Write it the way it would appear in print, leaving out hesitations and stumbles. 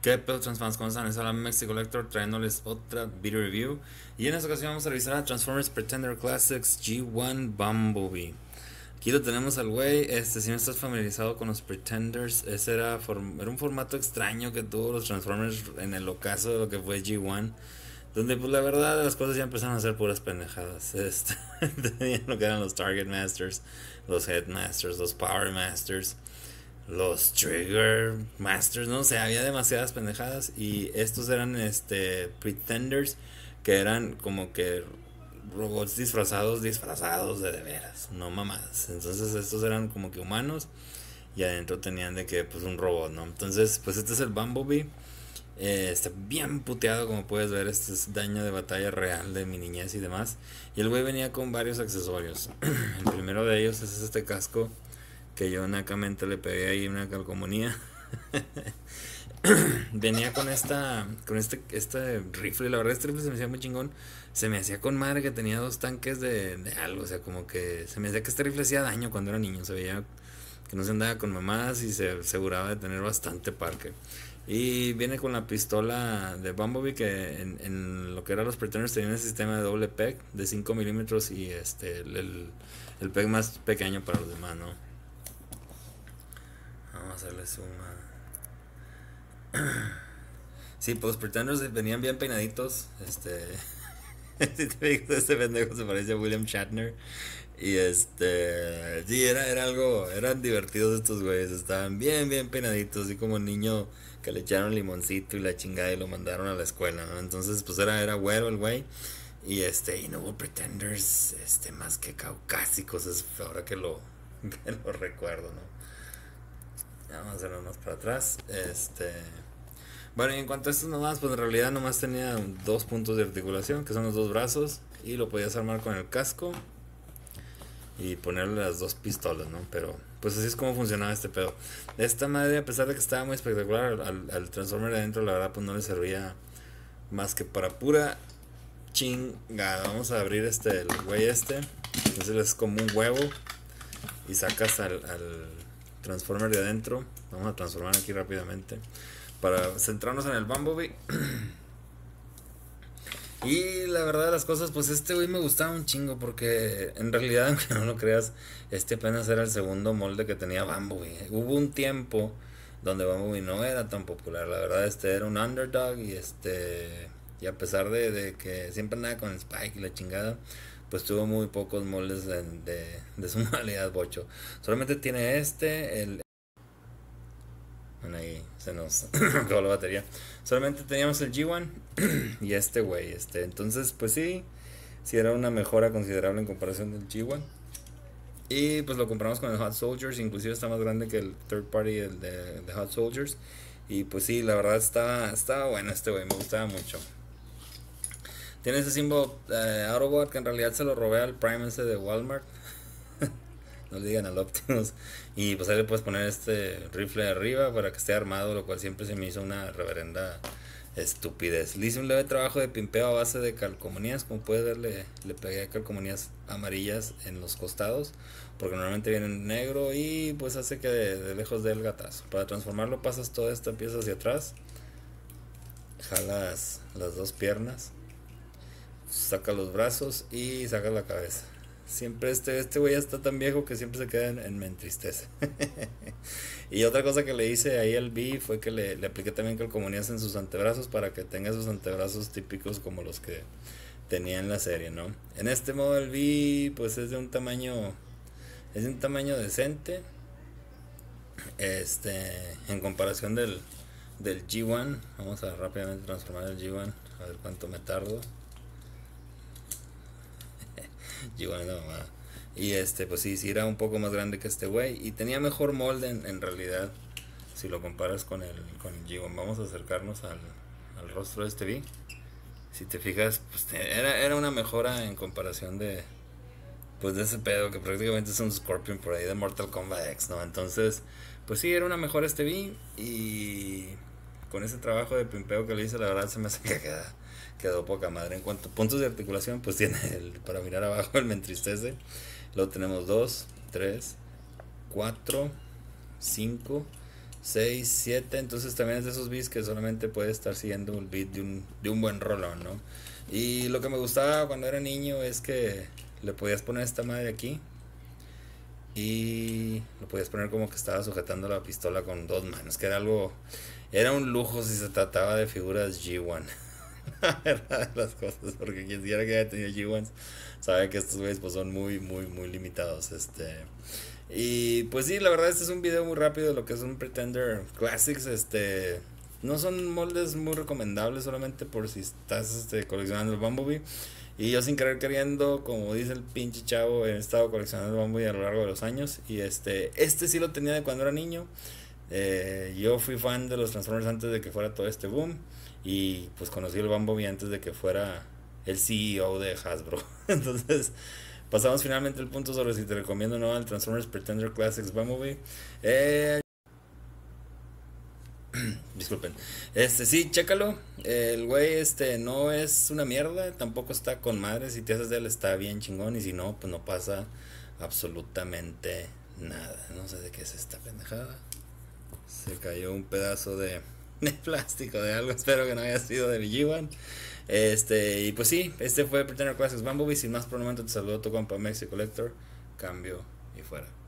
¿Qué pedo transfans? ¿Cómo están? Es Alan Mexico Collector trayéndoles otra video review. Y en esta ocasión vamos a revisar a Transformers Pretender Classics G1 Bumblebee. Aquí lo tenemos al güey. Si no estás familiarizado con los Pretenders, ese era un formato extraño que tuvo los Transformers en el ocaso de lo que fue G1. Donde pues la verdad las cosas ya empezaron a ser puras pendejadas. Tenían lo que eran los Target Masters, los Headmasters, los Power Masters, los Trigger Masters, no sé, había demasiadas pendejadas y estos eran Pretenders que eran como que robots disfrazados de veras, no mamadas. Entonces estos eran como que humanos y adentro tenían de que pues un robot, ¿no? Entonces pues este es el Bumblebee. Está bien puteado, como puedes ver. Este es daño de batalla real de mi niñez y demás. Y el güey venía con varios accesorios. El primero de ellos es este casco que yo nacamente le pegué ahí una calcomanía. Venía con este rifle. La verdad este rifle se me hacía muy chingón. Se me hacía con madre que tenía dos tanques de algo. O sea, como que se me hacía que este rifle hacía daño cuando era niño. Se veía que no se andaba con mamadas y se aseguraba de tener bastante parque. Y viene con la pistola de Bumblebee que en lo que eran los Pretenders tenía un sistema de doble PEG de 5 milímetros y el PEG más pequeño para los demás, ¿no? Vamos a hacerle suma. Sí, pues los Pretenders venían bien peinaditos. Si te digo, este pendejo se parece a William Shatner. Y sí, era algo, eran divertidos estos güeyes, estaban bien peinaditos, así como un niño que le echaron limoncito y la chingada y lo mandaron a la escuela, ¿no? Entonces, pues era güero el güey. Y no hubo Pretenders, más que caucásicos, es ahora que lo recuerdo, ¿no? Vamos a hacerlo más para atrás. Bueno, y en cuanto a estos nomás, pues en realidad nomás tenía dos puntos de articulación, que son los dos brazos, y lo podías armar con el casco y ponerle las dos pistolas, ¿no? Pero pues así es como funcionaba este pedo. Esta madre, a pesar de que estaba muy espectacular, al Transformer de adentro, la verdad, pues no le servía más que para pura chingada. Vamos a abrir el güey entonces es como un huevo y sacas al Transformer de adentro. Vamos a transformar aquí rápidamente para centrarnos en el Bumblebee. Y la verdad de las cosas, pues este güey me gustaba un chingo porque en realidad, aunque no lo creas, apenas era el segundo molde que tenía Bumblebee. Hubo un tiempo donde Bumblebee no era tan popular, la verdad era un underdog y a pesar de que siempre andaba con Spike y la chingada, pues tuvo muy pocos moldes de su modalidad bocho. Solamente tiene bueno, ahí se nos acabó la batería. Solamente teníamos el G1 y este güey. Entonces, pues sí era una mejora considerable en comparación del G1. Y pues lo compramos con el Hot Soldiers. Inclusive está más grande que el third party, el de Hot Soldiers. Y pues sí, la verdad estaba bueno este güey. Me gustaba mucho. Tiene ese símbolo Autobot que en realidad se lo robé al Prime ese de Walmart. No le digan al Optimus. Y pues ahí le puedes poner este rifle arriba para que esté armado, lo cual siempre se me hizo una reverenda estupidez. Le hice un leve trabajo de pimpeo a base de calcomanías. Como puedes ver, le pegué calcomanías amarillas en los costados, porque normalmente vienen en negro y pues hace que de lejos dé el gatazo. Para transformarlo pasas toda esta pieza hacia atrás, jalas las dos piernas, saca los brazos y saca la cabeza. Siempre este güey ya está tan viejo que siempre se queda me entristece. Y otra cosa que le hice ahí al B fue que le apliqué también calcomanías en sus antebrazos para que tenga sus antebrazos típicos como los que tenía en la serie, ¿no? En este modo el B pues es de un tamaño decente. En comparación del G1, vamos a rápidamente transformar el G1, a ver cuánto me tardo. G1 la mamada. Y pues sí era un poco más grande que este güey. Y tenía mejor molde en realidad. Si lo comparas con el G1. Vamos a acercarnos al rostro de este V. Si te fijas, pues era una mejora en comparación pues de ese pedo que prácticamente es un Scorpion por ahí de Mortal Kombat X, ¿no? Entonces, pues sí, era una mejora este V. Y con ese trabajo de pimpeo que le hice, la verdad se me hace que quedó poca madre. En cuanto a puntos de articulación, pues tiene para mirar abajo el me entristece. Luego tenemos 2, 3, 4, 5, 6 7 entonces también es de esos beats que solamente puede estar siguiendo un beat de un buen rolón, ¿no? Y lo que me gustaba cuando era niño es que le podías poner esta madre aquí y lo podías poner como que estaba sujetando la pistola con dos manos, que era algo, era un lujo si se trataba de figuras G1. Era de las cosas, porque quien quiera que haya tenido G1s sabe que estos güeyes pues son muy limitados, y pues sí, la verdad este es un video muy rápido de lo que es un Pretender Classics, no son moldes muy recomendables solamente por si estás coleccionando el Bumblebee. Y yo sin querer queriendo, como dice el pinche chavo, he estado coleccionando el Bumblebee a lo largo de los años. Y este sí lo tenía de cuando era niño. Yo fui fan de los Transformers antes de que fuera todo este boom. Y pues conocí el Bumblebee antes de que fuera el CEO de Hasbro. Entonces pasamos finalmente el punto sobre si te recomiendo o no el Transformers Pretender Classics Bumblebee. Disculpen. Sí, chécalo. El güey, no es una mierda. Tampoco está con madre. Si te haces de él, está bien chingón. Y si no, pues no pasa absolutamente nada. No sé de qué es esta pendejada. Se cayó un pedazo de plástico de algo. Espero que no haya sido de G1. Y pues sí, este fue Pretender Classics Bumblebee. Sin más por el momento, te saludo tu compa Mexi Collector. Cambio y fuera.